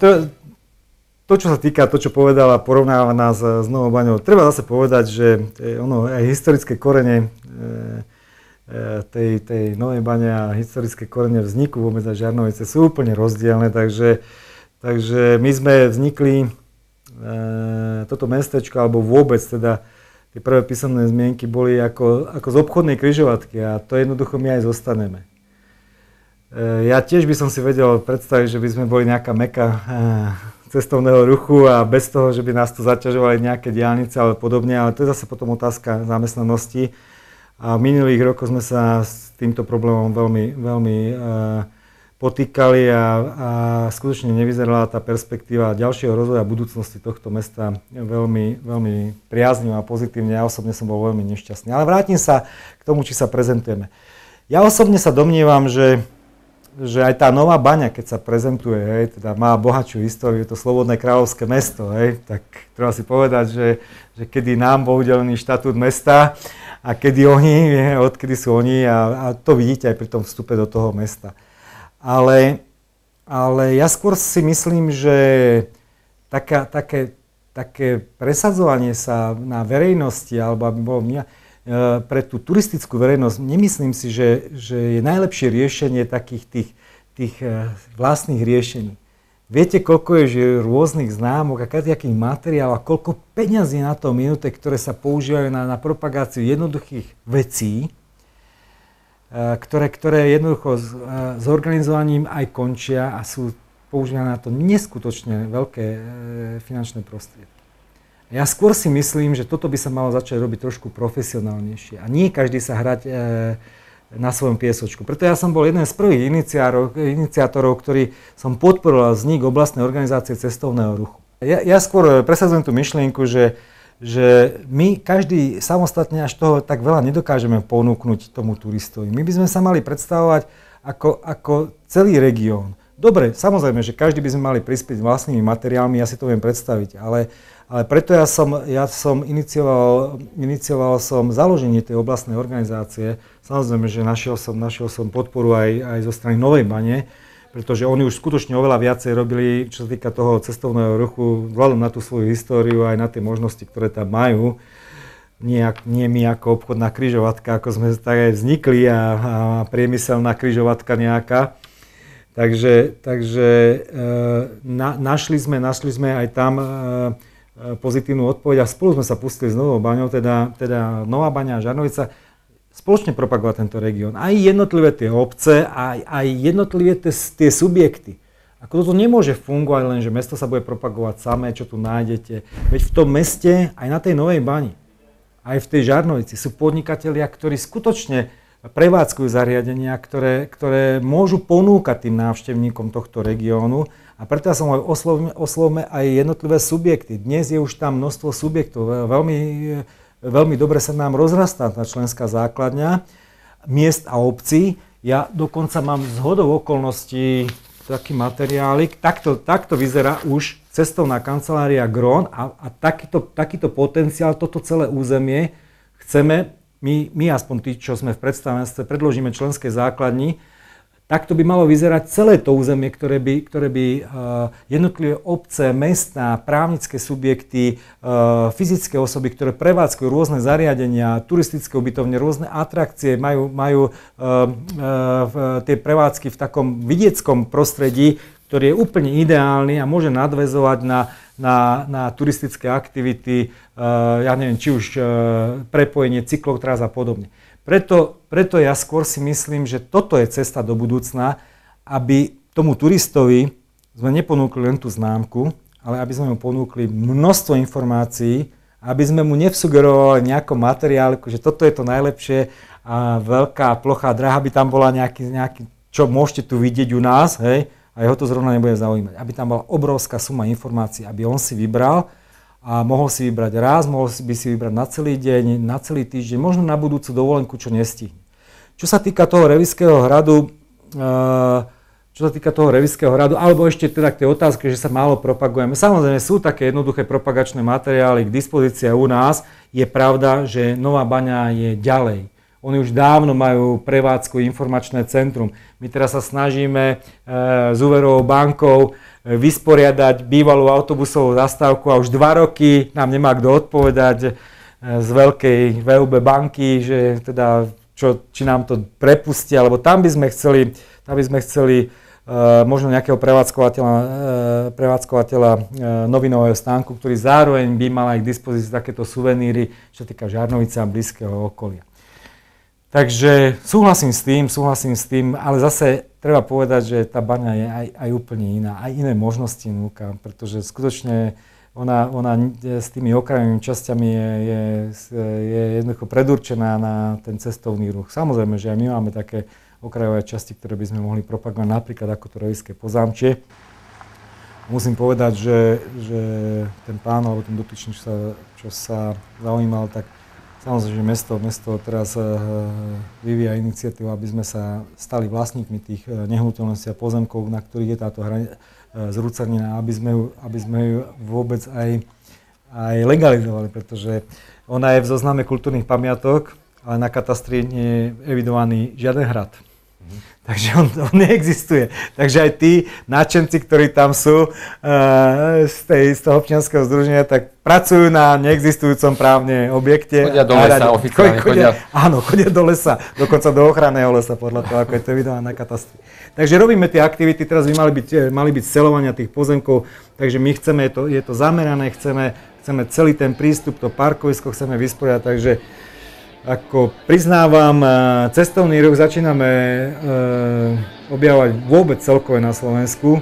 to, čo sa týka, to, čo povedala, porovnáva nás s Novou Baňou, treba zase povedať, že aj historické korene tej Novej Bane a historické korene vzniku vôbec aj Žarnovice sú úplne rozdielne, takže my sme vznikli, toto mestečko, alebo vôbec teda tie prvé písomné zmienky boli ako z obchodnej križovatky a to jednoducho my aj zostaneme. Ja tiež by som si vedel predstaviť, že by sme boli nejaká meka cestovného ruchu a bez toho, že by nás tu zaťažovali nejaké diaľnice alebo podobne, ale to je zase potom otázka zamestnanosti. A v minulých rokoch sme sa s týmto problémom veľmi potýkali a skutočne nevyzerala tá perspektíva ďalšieho rozvoja budúcnosti tohto mesta veľmi priaznivá a pozitívne. Ja osobne som bol veľmi nešťastný. Ale vrátim sa k tomu, či sa prezentujeme. Ja osobne sa domnievam, že aj tá Nová Baňa, keď sa prezentuje, teda má bohatšiu históriu, je to slobodné kráľovské mesto, tak treba si povedať, že kedy nám bol udelený štatút mesta a kedy oni, odkedy sú oni a to vidíte aj pri tom vstupe do toho mesta. Ale ja skôr si myslím, že také presadzovanie sa na verejnosti, alebo aby bolo pre tú turistickú verejnosť, nemyslím si, že je najlepšie riešenie takých tých vlastných riešení. Viete, koľko je rôznych známok a akých materiálov a koľko peňazí na to minúte, ktoré sa používajú na propagáciu jednoduchých vecí, ktoré jednoducho s organizovaním aj končia a sú používané na to neskutočne veľké finančné prostriedky. Ja skôr si myslím, že toto by sa malo začať robiť trošku profesionálnejšie a nie každý sa hrať na svojom piesočku. Preto ja som bol jeden z prvých iniciátorov, ktorý som podporoval vznik oblastnej organizácie cestovného ruchu. Ja skôr presadzujem tú myšlienku, že my každý samostatne až toho tak veľa nedokážeme ponúknuť tomu turistovi. My by sme sa mali predstavovať ako celý región. Dobre, samozrejme, že každý by sme mali prispieť vlastnými materiálmi, ja si to viem predstaviť, ale preto ja som inicioval som založenie tej oblastnej organizácie. Samozrejme, že našiel som podporu aj zo strany Novej Bane, pretože oni už skutočne oveľa viacej robili, čo sa týka toho cestovného ruchu, vzhľadom na tú svoju históriu aj na tie možnosti, ktoré tam majú. Nie my ako obchodná križovatka, ako sme tak aj vznikli a priemyselná križovatka nejaká. Takže našli sme aj tam pozitívnu odpoveď a spolu sme sa pustili s Novou Baňou, teda Nová Baňa a Žarnovica, spoločne propagovať tento región. Aj jednotlivé tie obce, aj jednotlivé tie subjekty. Ako toto nemôže fungovať len, že mesto sa bude propagovať samé, čo tu nájdete. Veď v tom meste, aj na tej Novej Bani, aj v tej Žarnovici sú podnikatelia, ktorí skutočne prevádzkujú zariadenia, ktoré môžu ponúkať tým návštevníkom tohto regiónu. A preto ja som aj oslovme aj jednotlivé subjekty. Dnes je už tam množstvo subjektov. Veľmi dobre sa nám rozrastá tá členská základňa miest a obcí. Ja dokonca mám zhodou okolností taký materiálik. Takto vyzerá už cestovná kancelária Gron a takýto potenciál, toto celé územie chceme, my aspoň tí, čo sme v predstavenstve, predložíme členskej základni. Takto by malo vyzerať celé to územie, ktoré by jednotlivé obce, mestá, právnické subjekty, fyzické osoby, ktoré prevádzkujú rôzne zariadenia, turistické ubytovne, rôzne atrakcie, majú tie prevádzky v takom vidieckom prostredí, ktorý je úplne ideálny a môže nadväzovať na turistické aktivity, ja neviem, či už prepojenie cyklotras a podobne. Preto ja skôr si myslím, že toto je cesta do budúcna, aby tomu turistovi sme neponúkli len tú známku, ale aby sme mu ponúkli množstvo informácií, aby sme mu nevsugerovali nejakom materiálu, že toto je to najlepšie a veľká plocha, drahá by tam bola nejaký, čo môžete tu vidieť u nás, hej, a jeho to zrovna nebude zaujímať. Aby tam bola obrovská suma informácií, aby on si vybral a mohol si vybrať raz, mohol by si vybrať na celý deň, na celý týždeň, možno na budúcu dovolenku, čo nestihne. Čo sa týka toho Revického hradu, alebo ešte teda k tej otázke, že sa málo propagujeme. Samozrejme sú také jednoduché propagačné materiály k dispozícii u nás. Je pravda, že Nová Baňa je ďalej. Oni už dávno majú prevádzku informačné centrum. My teraz sa snažíme s úverovou bankou vysporiadať bývalú autobusovú zastávku a už 2 roky nám nemá kto odpovedať z veľkej VUB banky, že teda či nám to prepustia, alebo tam by sme chceli možno nejakého prevádzkovateľa novinového stánku, ktorý zároveň by mal aj k dispozícii takéto suveníry, čo sa týka Žarnovice a blízkeho okolia. Takže súhlasím s tým, ale zase treba povedať, že tá baňa je aj úplne iná, aj iné možnosti núka, pretože skutočne ona s tými okrajovými časťami je jednoducho predurčená na ten cestovný ruch. Samozrejme, že aj my máme také okrajové časti, ktoré by sme mohli propagovať, napríklad ako to Revizské Pozámčie. Musím povedať, že ten pán alebo ten dotyčný, čo sa zaujímal, tak samozrejme, že mesto teraz vyvíja iniciatívu, aby sme sa stali vlastníkmi tých nehnuteľností a pozemkov, na ktorých je táto zrúcanina, aby sme ju vôbec aj legalizovali, pretože ona je v zozname kultúrnych pamiatok, ale na katastri nie je evidovaný žiaden hrad. Takže on neexistuje. Takže aj tí nadšenci, ktorí tam sú z toho občianskeho združenia, tak pracujú na neexistujúcom právne objekte. Chodia do lesa oficiálne. Chodia do lesa, dokonca do ochranného lesa, podľa toho, ako je to evidované na katastri. Takže robíme tie aktivity, teraz by mali byť scelovania tých pozemkov, takže my chceme, je to zamerané, chceme celý ten prístup, to parkovisko chceme vysporiadať, takže ako priznávam, cestovný ruch začíname objavovať vôbec celkové na Slovensku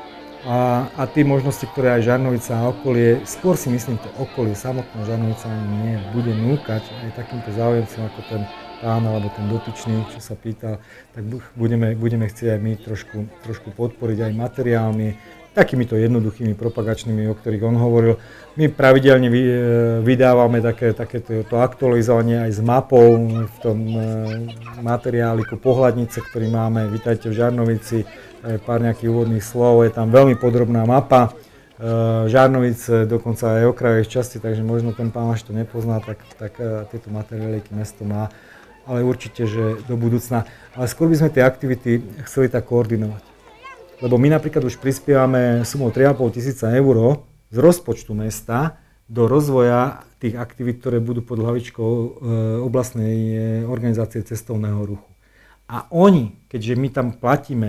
a tie možnosti, ktoré aj Žarnovica a okolie, skôr si myslím, to okolie, samotná Žarnovica ani bude núkať aj takýmto záujemcom ako ten pán alebo ten dotyčný, čo sa pýtal, tak budeme chcieť aj my trošku podporiť aj materiálmi, takýmito jednoduchými propagačnými, o ktorých on hovoril. My pravidelne vydávame takéto aktualizovanie aj s mapou v tom materiáliku Pohľadnice, ktorý máme. Vítajte v Žarnovici, pár nejakých úvodných slov, je tam veľmi podrobná mapa Žarnovice, dokonca aj okrajových častí, takže možno ten pán až to nepozná, tak tieto materiáliky mesto má, ale určite, že do budúcna. Ale skôr by sme tie aktivity chceli tak koordinovať. Lebo my napríklad už prispievame sumou 3,5 tisíca eur z rozpočtu mesta do rozvoja tých aktivít, ktoré budú pod hlavičkou oblastnej organizácie cestovného ruchu. A oni, keďže my tam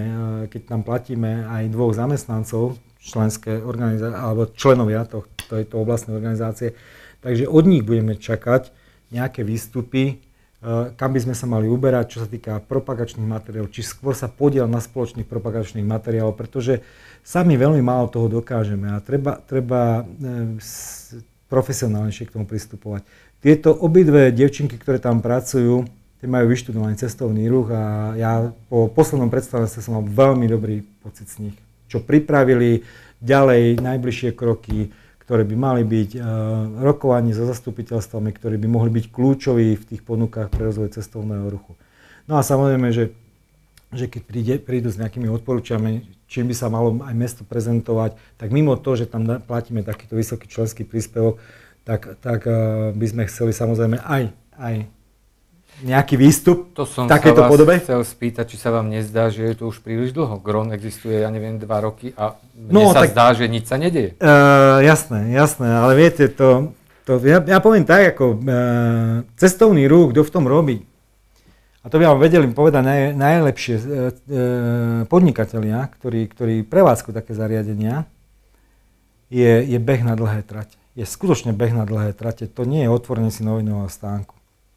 platíme aj 2 zamestnancov, členské organizácie, alebo členovia tejto oblastnej organizácie, takže od nich budeme čakať nejaké výstupy, kam by sme sa mali uberať, čo sa týka propagačných materiálov, či skôr sa podiel na spoločných propagačných materiálov, pretože sami veľmi málo toho dokážeme a treba profesionálnejšie k tomu pristupovať. Tieto obidve dievčinky, ktoré tam pracujú, tie majú vyštudovaný cestovný ruch a ja po poslednom predstavenstve som mal veľmi dobrý pocit z nich, čo pripravili ďalej najbližšie kroky, ktoré by mali byť rokovanie so zastupiteľstvami, ktorí by mohli byť kľúčoví v tých ponukách pre rozvoj cestovného ruchu. No a samozrejme, že keď prídu s nejakými odporúčaniami, čím by sa malo aj mesto prezentovať, tak mimo toho, že tam platíme takýto vysoký členský príspevok, tak by sme chceli samozrejme aj nejaký výstup v takejto podobe. To som sa vás chcel spýtať, či sa vám nezdá, že je to už príliš dlho. Gron existuje, 2 roky a zdá, že nič sa nedieje. Jasné, ale viete, ja poviem tak, ako cestovný ruch, kto v tom robí, a to by vám vedeli povedať najlepšie podnikatelia, ktorí prevádzkujú také zariadenia, je beh na dlhé trate. Je skutočne beh na dlhé trate, to nie je otvorenie si novinového stánku.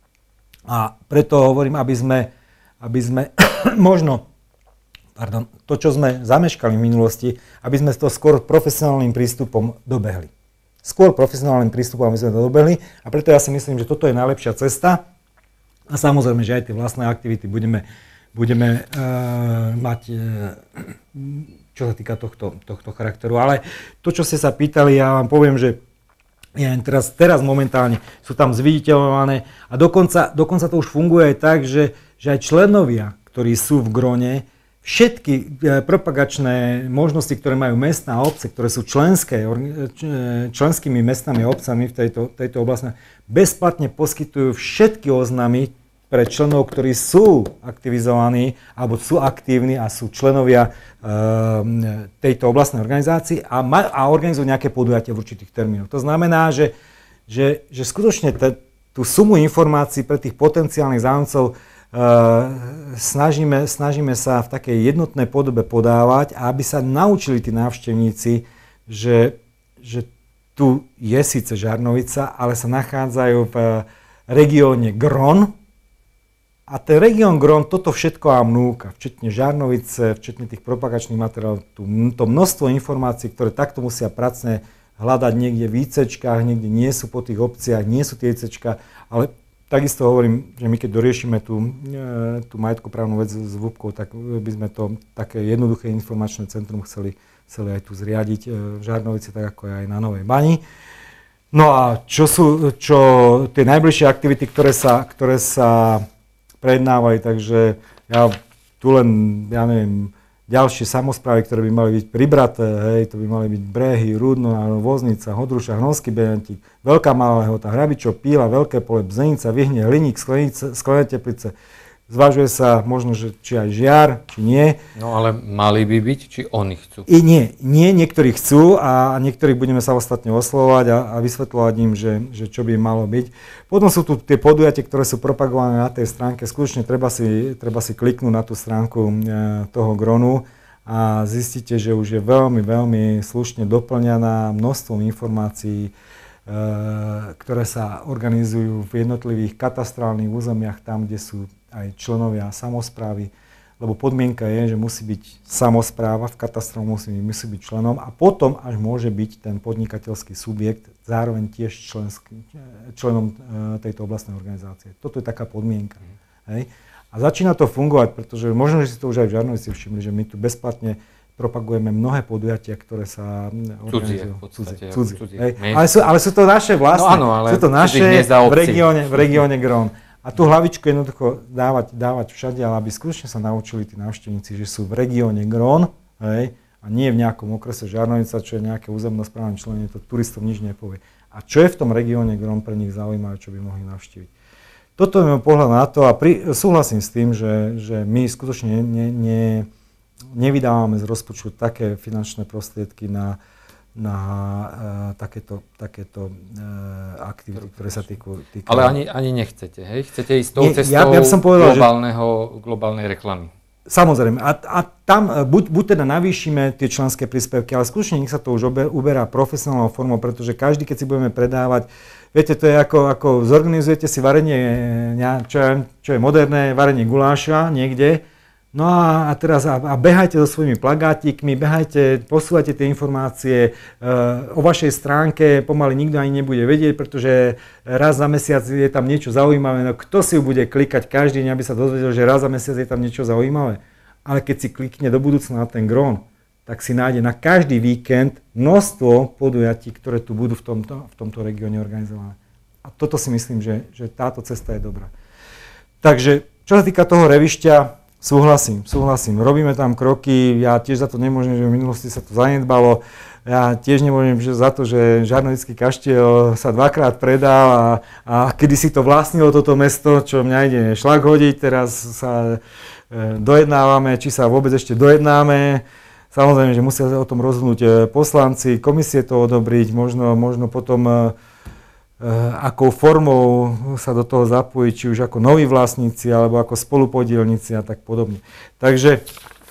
A preto hovorím, aby sme možno, to, čo sme zameškali v minulosti, aby sme to skôr profesionálnym prístupom dobehli. Skôr profesionálnym prístupom, aby sme to dobehli a preto ja si myslím, že toto je najlepšia cesta a samozrejme, že aj tie vlastné aktivity budeme mať, čo sa týka tohto charakteru. Ale to, čo ste sa pýtali, ja vám poviem, že teraz momentálne sú tam zviditeľované a dokonca to už funguje aj tak, že aj členovia, ktorí sú v Grone, všetky propagačné možnosti, ktoré majú mestá a obce, ktoré sú členskými mestami a obcami v tejto oblasti, bezplatne poskytujú všetky oznámy pre členov, ktorí sú aktivizovaní, alebo sú aktívni a sú členovia tejto oblastnej organizácii a organizujú nejaké podujatia v určitých termínoch. To znamená, že skutočne tú sumu informácií pre tých potenciálnych záujemcov snažíme sa v takej jednotnej podobe podávať, a aby sa naučili tí návštevníci, že tu je síce Žarnovica, ale sa nachádzajú v regióne Gron. A ten región Gron toto všetko vám núka, včetne Žarnovice, včetne tých propagačných materiálov, to množstvo informácií, ktoré takto musia pracne hľadať niekde v ICčkách, niekde nie sú po tých obciach, nie sú tie ICčka, ale takisto hovorím, že my keď doriešime tú majetkoprávnu vec s VÚPkou, tak by sme to také jednoduché informačné centrum chceli aj tu zriadiť v Žarnovici, tak ako aj na Novej Bani. No a čo tie najbližšie aktivity, ktoré sa prejednávajú, takže ja tu len, neviem, ďalšie samosprávy, ktoré by mali byť pribraté, to by mali byť Brehy, Rudno, Voznica, Hodruša, Hronský Beňatík, Veľká Malá Lehota, Hrabičov, Píla, Veľké Pole, Bzenica, Vyhnie, Hliník, Sklené Teplice. Zvažuje sa možno, že či aj Žiar, či nie. No ale mali by byť, či oni chcú? Nie, niektorí chcú a niektorých budeme samostatne oslovať a vysvetľovať im, že čo by malo byť. Potom sú tu tie podujatia, ktoré sú propagované na tej stránke. Skutočne treba si kliknúť na tú stránku toho Gronu a zistíte, že už je veľmi, veľmi slušne doplňaná množstvom informácií, ktoré sa organizujú v jednotlivých katastrálnych územiach, tam, kde sú aj členovia samosprávy, lebo podmienka je, že musí byť samospráva, v katastru musí byť členom a potom až môže byť ten podnikateľský subjekt zároveň tiež členom tejto oblastnej organizácie. Toto je taká podmienka. Hej. A začína to fungovať, pretože možno, že si to už aj v Žarnovici všimli, že my tu bezplatne propagujeme mnohé podujatia, ktoré sa organizujú. Cudzie. Ale sú to naše vlastné. No, áno, ale sú to naše v regióne Gron. A tú hlavičku jednoducho dávať všade, ale aby skutočne sa naučili tí návštevníci, že sú v regióne Gron, hej, a nie v nejakom okrese Žarnovica, čo je nejaké územnosprávne členie, to turistom nič nepovie. A čo je v tom regióne Gron pre nich zaujímavé, čo by mohli navštíviť. Toto je môj pohľad na to a súhlasím s tým, že my skutočne nevydávame z rozpočtu také finančné prostriedky na takéto aktivity, ktoré sa týkajú. Ale ani nechcete, hej? Chcete ísť tou cestou globálnej reklamy. Samozrejme. A tam buď teda navýšime tie členské príspevky, ale skutočne nech sa to už uberá profesionálnou formou, pretože každý, keď si budeme predávať, viete, to je ako zorganizujete si varenie, čo je moderné, varenie guláša niekde. No a teraz behajte so svojimi plagátikmi, posúvajte tie informácie o vašej stránke, pomaly nikto ani nebude vedieť, pretože raz za mesiac je tam niečo zaujímavé, no kto si ju bude klikať každý deň, aby sa dozvedel, že raz za mesiac je tam niečo zaujímavé. Ale keď si klikne do budúcna na ten Gron, tak si nájde na každý víkend množstvo podujatí, ktoré tu budú v tomto regióne organizované. A toto si myslím, že táto cesta je dobrá. Takže, čo sa týka toho Revišťa, súhlasím. Robíme tam kroky, ja tiež za to nemôžem, že v minulosti sa to zanedbalo. Ja tiež nemôžem za to, že Žarnovický kaštiel sa dvakrát predal a kedy si to vlastnilo toto mesto, čo mňa ide šlak hodiť, teraz sa dojednávame, či sa vôbec ešte dojednáme. Samozrejme, že musia o tom rozhodnúť poslanci, komisie to odobriť, možno potom akou formou sa do toho zapojiť, či už ako noví vlastníci, alebo ako spolupodielníci a tak podobne. Takže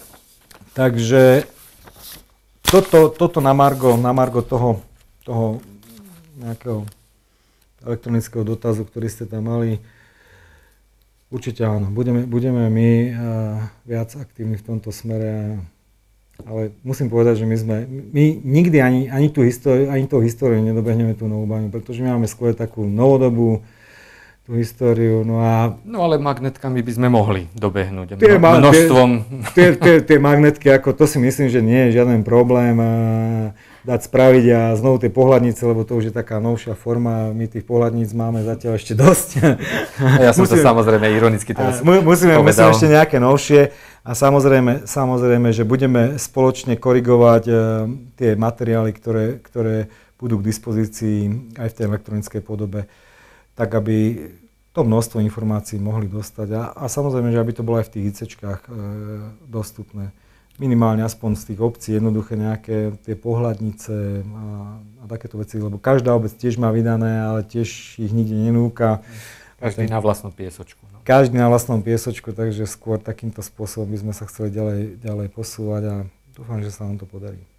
toto na margo toho nejakého elektronického dotazu, ktorý ste tam mali, určite áno, budeme my viac aktívni v tomto smere. Ale musím povedať, že my nikdy ani tú históriu nedobehneme tú Novú Baňu, pretože my máme skôr takú novodobú tú históriu. No ale magnetkami by sme mohli dobehnúť množstvom. Tie magnetky, ako to si myslím, že nie je žiaden problém dať spraviť a znovu tie pohľadnice, lebo to už je taká novšia forma. My tých pohľadníc máme zatiaľ ešte dosť. Ja som to samozrejme ironicky teraz musíme ešte nejaké novšie. A samozrejme, že budeme spoločne korigovať tie materiály, ktoré budú k dispozícii aj v tej elektronickej podobe, tak aby to to množstvo informácií mohli dostať a samozrejme, že aby to bolo aj v tých ICčkách dostupné. Minimálne aspoň z tých obcí, jednoduché nejaké tie pohľadnice a takéto veci, lebo každá obec tiež má vydané, ale tiež ich nikde nenúka. Každý na vlastnom piesočku. No. Každý na vlastnom piesočku, takže skôr takýmto spôsobom by sme sa chceli ďalej posúvať a dúfam, že sa nám to podarí.